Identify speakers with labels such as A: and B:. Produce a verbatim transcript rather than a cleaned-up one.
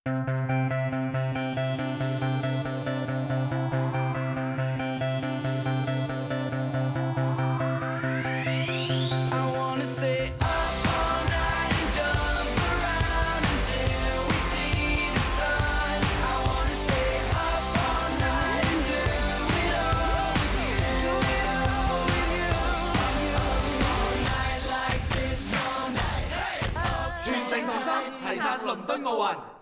A: 全城同心齊撐倫敦奧運。